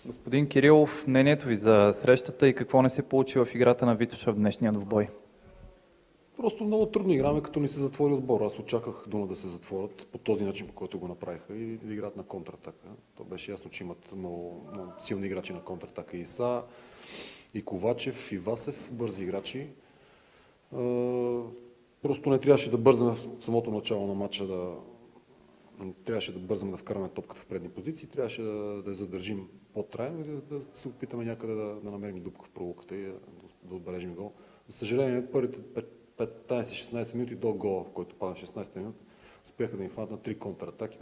Господин Кирилов, мнението ви за срещата и какво не се получи в играта на Витоша в днешния двубой? Просто много трудно играме, като ни се затвори отбор. Аз очаквах Дуна да се затворят по този начин, по който го направиха и да играят на контратака. То беше ясно, че имат много силни играчи на контратака. И Иса, и Ковачев, и Васев, бързи играчи. Просто не трябваше да бързаме в самото начало на матча трябваше да бързаме да вкараме топката в предни позиции, трябваше да я задържим по-трайно и да се опитаме някъде да намерим дупка в пролуката и да отбележим гол. За съжаление, първите 15-16 минути до гола, в който пада 16 минут, успяха да им фанат на 3 контратаки,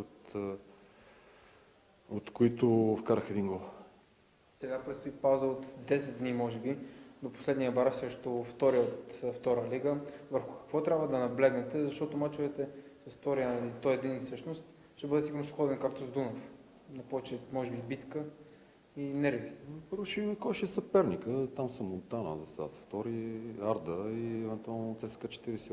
от които вкарах един гол. Сега предстои пауза от 10 дни, може би, до последния бар срещу втория от втора лига. Върху какво трябва да наблегнете, защото мачовете с втория, той един всъщност, ще бъде сигурно сходен както с Дунав. На повече, може би, битка и нерви. Първо ще видим кой ще е съперника. Там са Монтана, за сега са втори, Арда и евентуално ЦСКА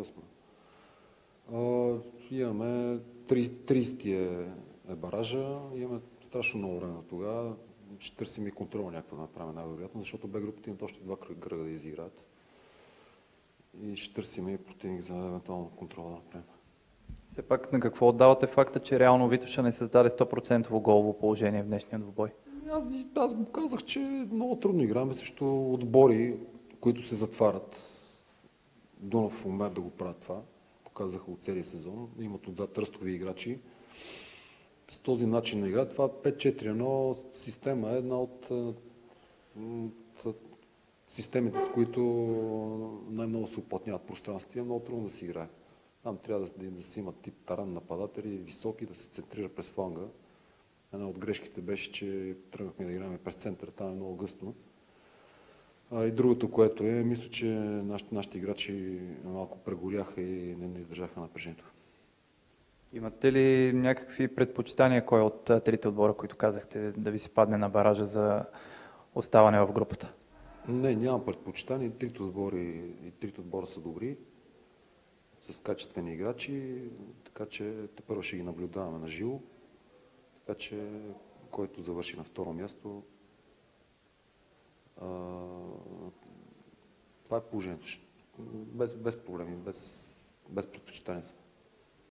48. Имаме 30 е баража, имаме страшно много време тогава. Ще търсим и контрола някакво да направим най-вероятно, защото Б групата имат още 2 кръга да изиграят. И ще търсим и противник за евентуално контрола да направим. Все пак на какво отдавате факта, че реално Витоша не създаде 100% голово положение в днешния двубой? Аз го казах, че много трудно играме срещу отбори, които се затварят. Дунав в момент да го правят това. Показаха от целия сезон. Имат отзад ръстови играчи. С този начин на игра, това 5-4-1 система е една от системите, с които най-много се уплътняват пространства и е много трудно да се играе. Там трябва да се има тип таран нападатели, високи, да се центрира през фланга. Една от грешките беше, че тръгнахме да играем през центъра, там е много гъсто. И другото, което е, мисля, че нашите играчи малко прегоряха и не издържаха напрежението. Имате ли някакви предпочитания кой от трите отбора, които казахте, да ви се падне на баража за оставане в групата? Не, нямам предпочитания. И трите отбора са добри, с качествени играчи, така че тепърва ще ги наблюдаваме на живо. Така че, който завърши на второ място, това е положението. Без проблеми, без предпочитания.